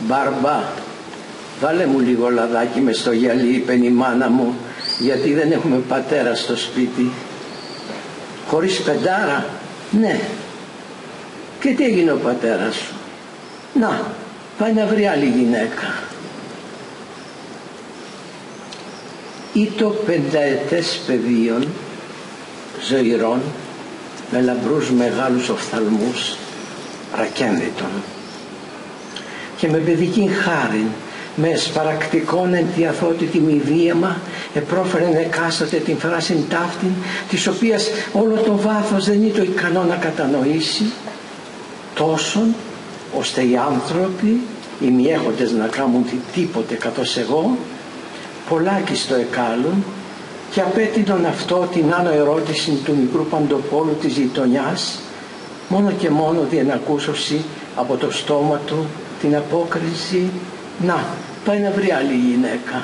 «Μπαρμπά, βάλε μου λίγο λαδάκι μες στο γυαλί», είπε η μάνα μου, «γιατί δεν έχουμε πατέρα στο σπίτι». «Χωρίς πεντάρα?» «Ναι». «Και τι έγινε ο πατέρας σου?» «Να, πάει να βρει άλλη γυναίκα». Ήτο 50 πεδίων ζωηρών με λαμπρούς μεγάλους οφθαλμούς ρακένδυτων και με παιδική χάριν, με σπαρακτικόν εν τη αθότητη μηδίαμα επρόφερεν εκάστοτε την φράσιν ταύτην, της οποίας όλο το βάθος δεν ήτο ικανό να κατανοήσει, τόσον ώστε οι άνθρωποι, οι μη έχοντες να κάνουν τίποτε καθώς εγώ, πολλάκις το εκάλουν, και απέτεινον αυτό την άνω ερώτηση του μικρού Παντοπόλου της γειτονιάς, μόνο και μόνο διενακούσωση από το στόμα του την απόκριση «Να, πάει να βρει άλλη γυναίκα».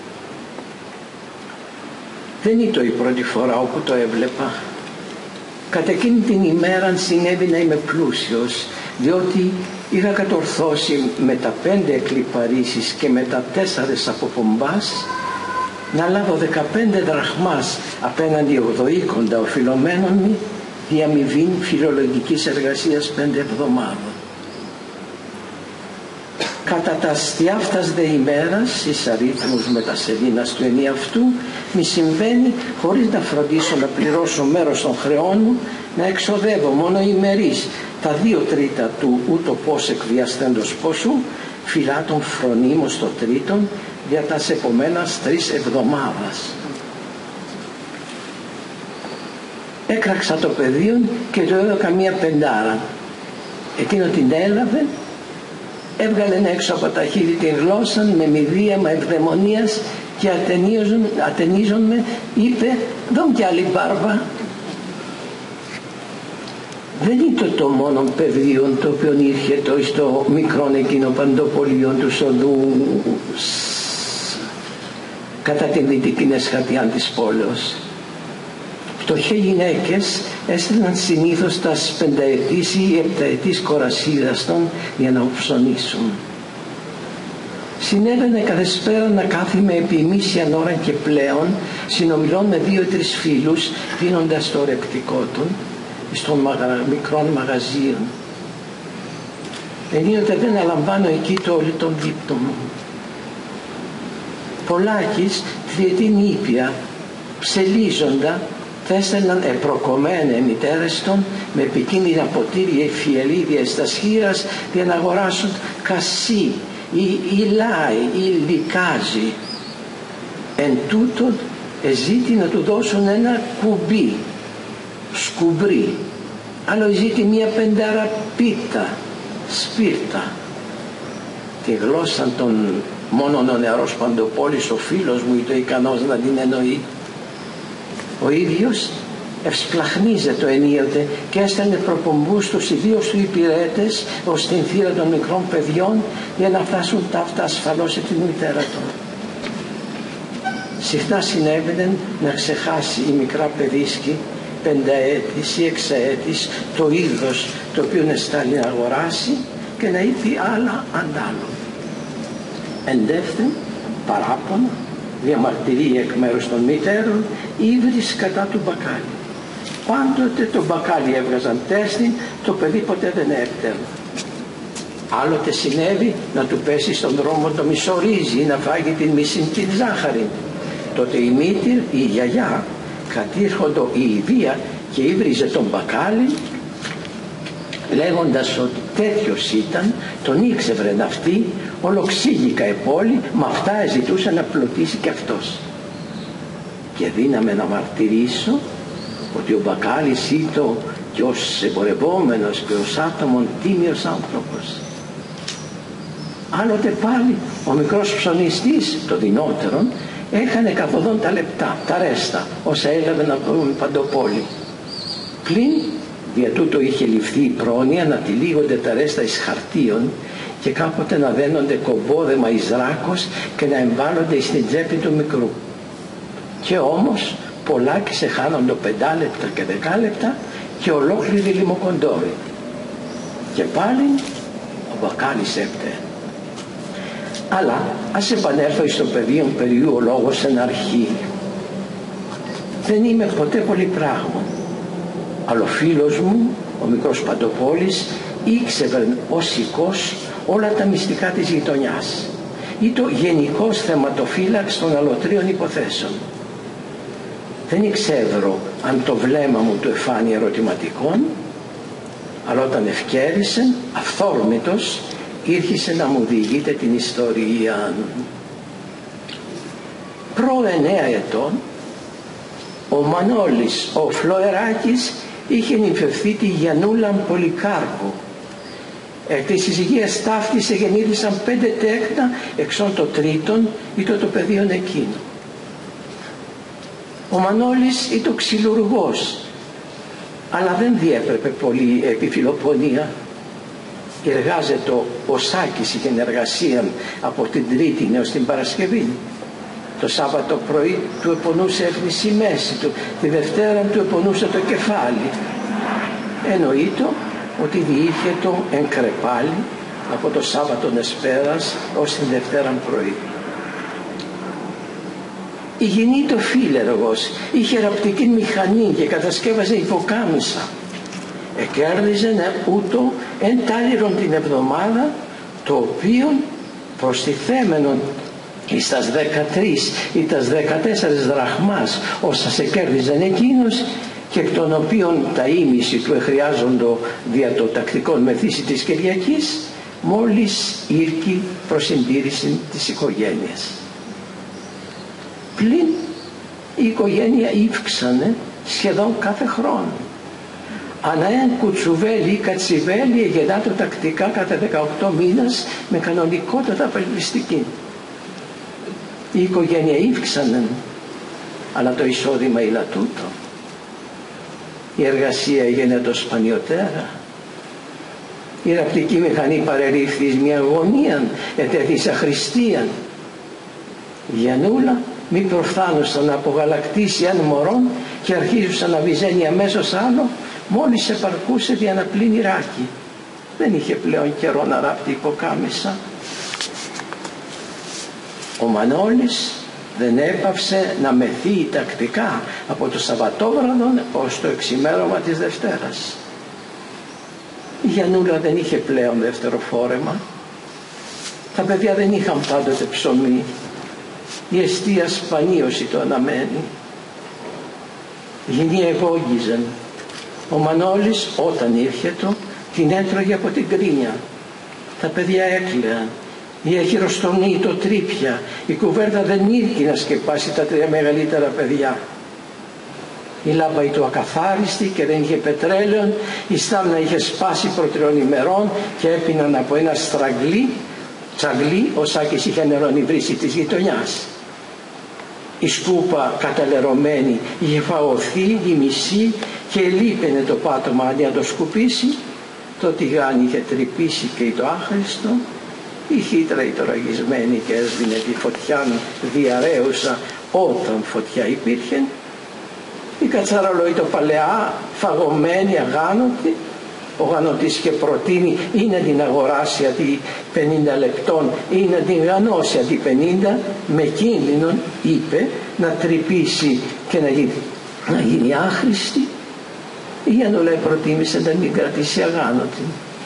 Δεν ήταν η πρώτη φορά όπου το έβλεπα. Κατ' εκείνη την ημέρα συνέβη να είμαι πλούσιος, διότι είχα κατορθώσει με τα 5 εκλιπαρίσεις και με τα 4 από πομπάς να λάβω 15 δραχμάς απέναντι 80 οφειλωμένων μου διαμοιβήν φιλολογικής εργασίας 5 εβδομάδων. Κατά τα αστιάφτας δε ημέρας εις αρίθμους μετασελήνας του ενιαυτού μη συμβαίνει, χωρίς να φροντίσω να πληρώσω μέρος των χρεών μου, να εξοδεύω μόνο ημερής τα 2/3 του ούτω πως εκβιαστέντος ποσού, φυλάτων φρονίμως το τρίτον, για τας επομένας 3 εβδομάδας. Έκραξα το πεδίο και του έδωκα μία πεντάρα. Εκείνο την έλαβε, έβγαλε έξω από τα χείλη την γλώσσα με μηδίαμα ευδαιμονίας και ατενίζον με είπε «Δω κι άλλη μπάρβα». Δεν ήταν το μόνο πεδίο το οποίο ήρθε στο μικρόν εκείνο Παντοπολιόν του Σοδού κατά την δυτική εσχατιάν της πόλεως. Φτωχές γυναίκες έστειλαν συνήθως τα 5ετής ή 7ετής κορασίδας των για να ψωνίσουν. Συνέβαινε καθεσπέρα να κάθιμε επί ημίσιαν ώρα και πλέον συνομιλών με 2-3 φίλους, δίνοντας το ρεπτικό των στον μικρών μαγαζίων. Ενίοτε δεν αλαμβάνω εκεί το όλη τον δείπτο μου. Πολλάκις τριετήν ήπια ψελίζοντα θα έστελναν επροκομμένε μητέρες των με επικίνδυνα ποτήρια φιελίδια στα σχήρας για να αγοράσουν κασί ή λάι ή λικάζι. Εν τούτον εζήτη να του δώσουν ένα κουμπί, σκουμπρί, άλλο ζήτη μία 5 πίτα, σπίρτα. Τη γλώσσα των μόνον ο νεαρός Παντοπόλης, ο φίλος μου, ήταν ικανός να την εννοεί. Ο ίδιος ευσπλαχνίζεται ενίοτε και έστελνε προπομπούς τους ιδίως του υπηρέτες ως την θύρα των μικρών παιδιών για να φτάσουν ταύτα ασφαλώς σε την μητέρα του. Συχνά συνέβαινε να ξεχάσει η μικρά παιδίσκη 5ετής ή 6ετής το είδος το οποίο εστάλει να αγοράσει και να είπε άλλα αντάλλον. Εντεύθεν παράπονα, διαμαρτυρία εκ μέρους των μητέρων, ύβρις κατά του μπακάλι. Πάντοτε το μπακάλι έβγαζαν τέστην, το παιδί ποτέ δεν έπτερε. Άλλοτε συνέβη να του πέσει στον δρόμο το μισό ρύζι ή να φάγει την μισή την ζάχαρη. Τότε η μήτηρ, η γιαγιά, κατήρχοντο η βία και ύβριζε τον μπακάλι, λέγοντας ότι τέτοιος ήταν, τον ήξευρεν αυτή, ολοξήγηκα επόλη, με αυτά ζητούσε να πλωτίσει και αυτός. Και δύναμε να μαρτυρήσω ότι ο μπακάλης ήταν και ως εμπορευόμενος και ως άτομον τίμιος άνθρωπος. Άλλοτε πάλι ο μικρός ψωνιστής, το δεινότερον, έχανε καθοδόν τα λεπτά, τα ρέστα, όσα έλαβε να βρουν Παντοπόλη. Πλην δια τούτο είχε ληφθεί η πρόνοια να τυλίγονται τα ρέστα εις χαρτίων και κάποτε να δένονται κομπόδεμα εις ράκος και να εμβάλλονται στην τσέπη του μικρού. Και όμως πολλάκι σε χάνοντο 5 λεπτά και 10 λεπτά και ολόκληρη λιμοκοντόρη. Και πάλι ο μπακάλης έπτε. Αλλά ας επανέλθω στο πεδίο περιού ο λόγος εν αρχή. Δεν είμαι ποτέ πολύ πράγμα. Αλλά ο φίλος μου, ο μικρός Παντοπόλης, ήξερε ως οικός όλα τα μυστικά της γειτονιάς. Ήταν γενικός θεματοφύλαξ των αλωτρίων υποθέσεων. Δεν εξεύρω αν το βλέμμα μου του εφάνει ερωτηματικών, αλλά όταν ευκαίρισε, αυθόρμητος, ήρχισε να μου διηγείται την ιστορία. Προ 9 ετών, ο Μανώλης, ο Φλοεράκης, είχε νυμφευθεί τη Γιαννούλα Πολυκάρπου. Εκ της συζυγίας ταύτισε γεννήθησαν 5 τέκνα, εξών το τρίτον ήταν το παιδίον εκείνο. Ο Μανώλης ήταν ξυλουργός, αλλά δεν διέπρεπε πολύ επιφιλοπονία. Εργάζεται ο Σάκης, είχε εργασία από την Τρίτη έως την Παρασκευή. Το Σάββατο πρωί του επονούσε έφνηση η μέση του, τη Δευτέρα του επονούσε το κεφάλι. Εννοείται ότι διήρχε το εν κρεπάλι από το Σάββατο εσπέρας ως την Δευτέρα πρωί. Ηγενήτο φίλεργος, είχε ραπτική μηχανή και κατασκεύαζε υποκάμισα. Εκέρδιζε ούτω εν τάλιρον την εβδομάδα, το οποίο προστιθέμενον εις τας 13 ή τας 14 δραχμάς όσα σε κέρδιζαν εκείνος, και εκ των οποίων τα ήμιση του εχρειάζοντο δια το τακτικό μεθύσι της Κυριακής, μόλις ήρκει προς συντήρηση της οικογένειας. Πλην η οικογένεια ύφξανε σχεδόν κάθε χρόνο. Ανά εν κουτσουβέλι ή κατσιβέλι εγεννάτο τακτικά κατά 18 μήνες με κανονικότατα απελπιστική. Η οικογένεια ύφξανε, αλλά το εισόδημα ηλατούτο. Η εργασία έγινε το σπανιωτέρα. Η ραπτική μηχανή παρελήφθη εις μια αγωνία, ετέθης αχρηστίαν. Η Γιαννούλα μη προφθάνουσαν να απογαλακτήσει αν μωρών και αρχίζουσαν να βυζένει αμέσως άλλο, μόλις επαρκούσε για να πλύνει ράκι. Δεν είχε πλέον καιρό να ράπτει υποκάμισα. Ο Μανώλης δεν έπαυσε να μεθύει τακτικά από το Σαββατόβραδο ως το εξημέρωμα της Δευτέρας. Η Γιαννούλα δεν είχε πλέον δεύτερο φόρεμα. Τα παιδιά δεν είχαν πάντοτε ψωμί. Η εστία σπανίωση το αναμένει. Οι γενιοί εγώγιζαν. Ο Μανώλης όταν ήρχετο την έτρωγε από την κρίνια. Τα παιδιά έκλαιαν. Η αχυροστονή το τρίπια. Η κουβέρτα δεν ήρθε να σκεπάσει τα 3 μεγαλύτερα παιδιά. Η λάμπα ήταν ακαθάριστη και δεν είχε πετρέλαιο. Η στάμνα είχε σπάσει προ 3 ημερών και έπιναν από ένα τσαγλί. Ο Σάκης είχε νερονυβρίσει της γειτονιάς. Η σκούπα καταλερωμένη είχε φαωθεί η μισή και ελείπαινε το πάτωμα αντί να το σκουπίσει. Το τηγάνι είχε τρυπήσει και το άχρηστο. Η χύτρα ήταν ραγισμένη και έσβηνε τη φωτιά διαρρέουσα όταν φωτιά υπήρχε. Η κατσαρόλο ήταν παλαιά, φαγωμένη, αγάνωτη. Ο γανωτής είχε προτείνει ή να την αγοράσει αντί 50 λεπτών ή να την γανώσει αντί 50, με κίνδυνο, είπε, να τρυπήσει και να γίνει άχρηστη. Η Γιαννούλα προτίμησε να την κρατήσει αγάνωτη.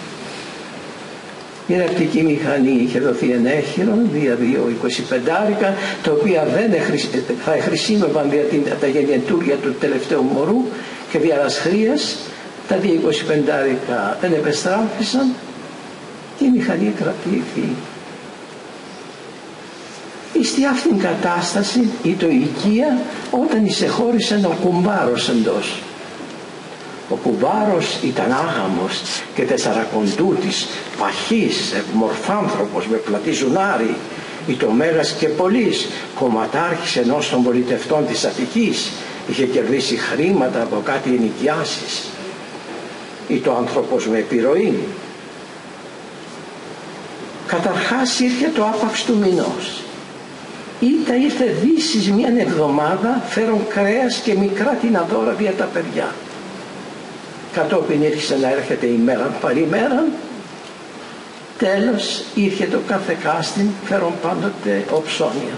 Η ραπτική μηχανή είχε δοθεί εν έχειρον δια 2,25, τα οποία δεν θα χρησιμεύαν δια τα γενιατούρια του τελευταίου μωρού και δια λασχρίας. Τα 2,25 δεν επεστράφησαν και η μηχανή κρατήθη. Στη αυτήν κατάσταση ήταν η οικία όταν εισεχώρησε ο κουμπάρος εντός. Ο κουμπάρος ήταν άγαμος και τεσσαρακοντούτης, παχής, μορφάνθρωπος με πλατή ζουνάρι. Ήταν μέγας και πολύς, κομματάρχης ενός των πολιτευτών της Αττικής. Είχε κερδίσει χρήματα από κάτι ενοικιάσεις. Ήταν άνθρωπος με επιρροή. Καταρχάς ήρθε το άπαξ του μηνός. Ήρθε δύσεις μια εβδομάδα, φέρον κρέας και μικρά τιναδόρα για τα παιδιά. Κατόπιν ήρθε να έρχεται ημέραν παρημέραν Τέλος ήρθε το κάθε κάστην, φέρον πάντοτε οψώνια.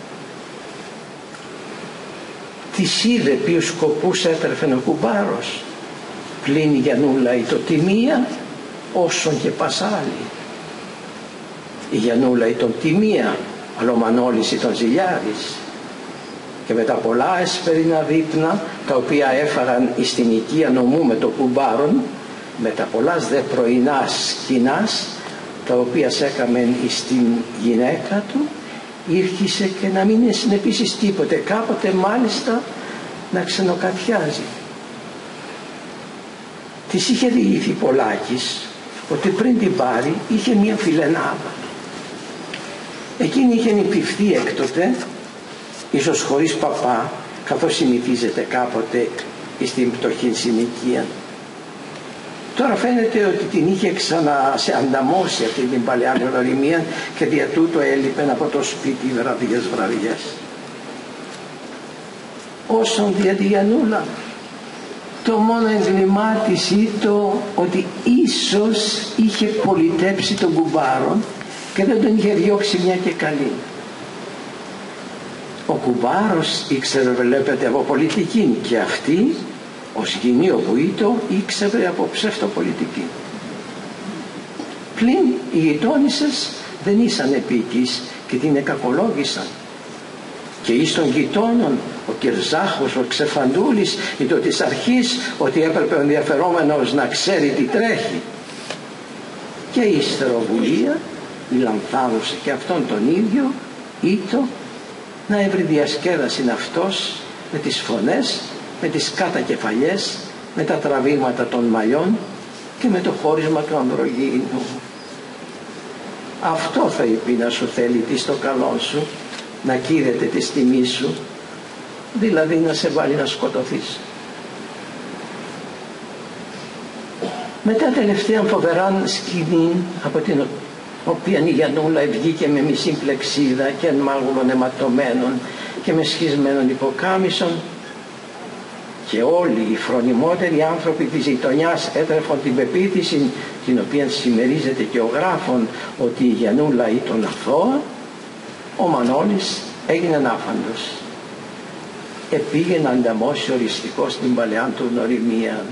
Της είδε ποιους σκοπούς έτρεφεν ο κουμπάρος, πλην η Γιαννούλα η το τιμία, όσον και πασάλι. Η Γιαννούλα η τον τιμία, αλλά ο Μανώλης η τον ζηλιάρης. Και με τα πολλά εσπερίνα δείπνα, τα οποία έφαγαν εις την οικία νομού με το κουμπάρον, με τα πολλάς δε πρωινάς σκηνάς, τα οποία έκαμεν εις την γυναίκα του, ήρχισε και να μην συνεπίσεις τίποτε, κάποτε μάλιστα να ξενοκατιάζει. Της είχε διηγηθεί Πολάκης ότι πριν την πάρει είχε μία φιλενάδα. Εκείνη είχε νηπιφθεί έκτοτε, ίσως χωρίς παπά, καθώς συνηθίζεται κάποτε στην πτωχή συνοικία. Τώρα φαίνεται ότι την είχε ξανασεανταμώσει αυτή την παλαιά γνωριμία και δια τούτο έλειπεν από το σπίτι βραδιές. Όσον δια τη Γιαννούλα, το μόνο έγκλημά της ήταν ότι ίσως είχε πολιτέψει τον κουμπάρον και δεν τον είχε διώξει μια και καλή. Ο κουμπάρος ήξερε, βλέπετε, από πολιτική, και αυτή ως γυνείο που ήταν ήξερε από ψευτοπολιτική. Πλην οι γειτόνισσες δεν ήσαν επίκης και την εκακολόγησαν. Και εις των γειτόνων ο Κυρζάχος, ο Ξεφαντούλης, ήταν της αρχής ότι έπρεπε ο ενδιαφερόμενος να ξέρει τι τρέχει. Και η Ιστεροβουλία, η λαμφάδωσε και αυτόν τον ίδιο, ήτο να έβρει διασκέδαση αυτός με τις φωνές, με τις κατακεφαλιές, με τα τραβήγματα των μαλλιών και με το χώρισμα του ανδρογίνου. Αυτό θα είπε να σου θέλει τι στο καλό σου, να κύρεται τη τιμή σου, δηλαδή να σε βάλει να σκοτωθείς. Μετά τελευταία φοβερά σκηνή, από την οποία η Γιαννούλα βγήκε με μισή πλεξίδα και εν μάγουλων αιματωμένων και με σχισμένων υποκάμισων, και όλοι οι φρονιμότεροι άνθρωποι της γειτονιάς έτρεφον την πεποίθηση, την οποία συμμερίζεται και ο γράφων, ότι η Γιαννούλα ήταν αθώα. Ο Μανώλης έγινε άφαντος. Επήγε να ανταμώσει οριστικό στην παλαιά του γνωριμία.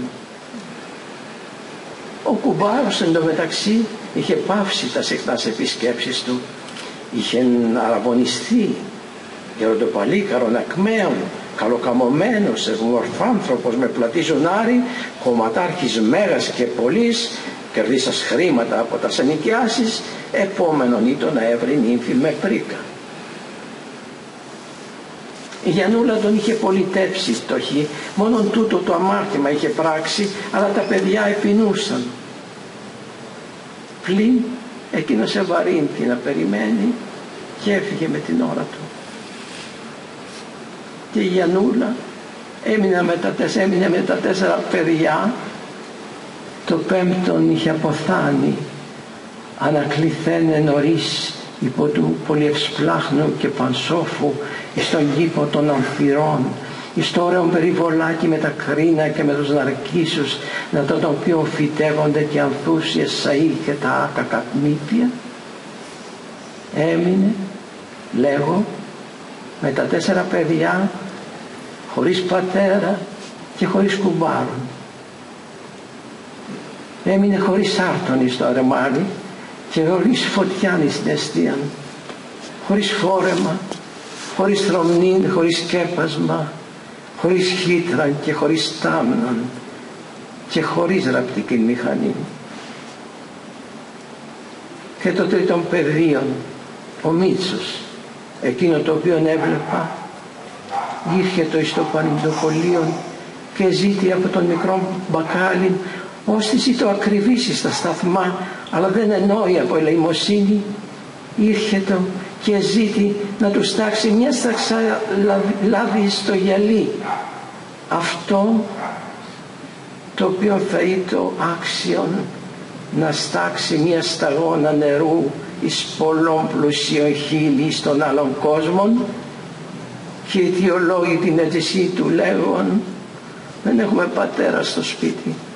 Ο κουμπάρος εντωμεταξύ είχε πάυσει τα συχνάς επισκέψεις του, είχε αραβωνιστεί, γεροντοπαλίκαρον ακμαίων, καλοκαμωμένος, ευμορφάνθρωπος με πλατή ζωνάρι, κομματάρχης μέγας και πολλής, κερδίσας χρήματα από τα σανοικιάσεις, επόμενον ήταν να έβρει νύμφη με πρίκα. Η Γιαννούλα τον είχε πολιτέψει φτωχή, μόνον τούτο το αμάρτημα είχε πράξει, αλλά τα παιδιά επεινούσαν. Πλην εκείνος ευαρύνθη να περιμένει και έφυγε με την ώρα του. Και η Γιαννούλα έμεινε με τα 4 παιδιά, το πέμπτον είχε αποθάνει, ανακληθένε νωρίς υπό του πολυευσπλάχνου και πανσόφου εις τον κήπο των αμφυρών, εις το ωραίο περιβολάκι με τα κρίνα και με τους ναρκίσους, να τον οποίο φυτεύονται και ανθούσιες σαΐ και τα άκακα μύτια. Έμεινε, λέγω, με τα 4 παιδιά, χωρίς πατέρα και χωρίς κουμπάρον. Έμεινε χωρίς άρτον εις το ρεμάλι και χωρίς φωτιάν εις την αιστείαν, χωρίς φόρεμα, χωρίς θρομνήν, χωρίς σκέπασμα, χωρίς χύτραν και χωρίς τάμναν και χωρίς ραπτική μηχανή. Και το τρίτον πεδίον, ο Μίτσος, εκείνο το οποίο έβλεπα, ήρχετο εις το πανηδοκολίον και ζήτη από τον μικρό μπακάλι, ώστις το ακριβήσει στα σταθμά, αλλά δεν εννοεί από ελεημοσύνη, ήρχετο και ζήτη να του στάξει μια σταξά λάδι στο γυαλί, αυτό το οποίο θα ήταν άξιον να στάξει μια σταγόνα νερού εις πολλών πλουσίων χείλη στον άλλον κόσμον. Και οι αιτιολόγοι την αίτησή του λέγον, δεν έχουμε πατέρα στο σπίτι.